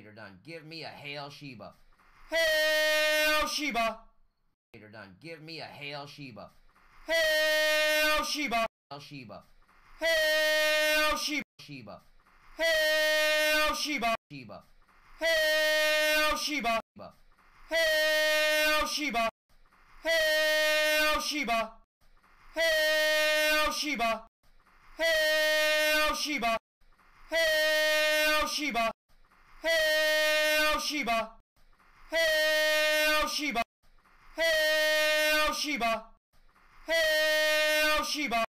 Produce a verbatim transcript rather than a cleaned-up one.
Done. Give me a Hail Sheba. Hail Sheba. Done. Give me a Hail Sheba. Hail Sheba. Hail Sheba. Hail Sheba. Sheba. Hail Sheba. Sheba. Hail Sheba. Hail Sheba. Hail Sheba. Hail Sheba. Hail Sheba. Hail Sheba. Hail Sheba. Hail Sheba. Hail Sheba. Hail Sheba.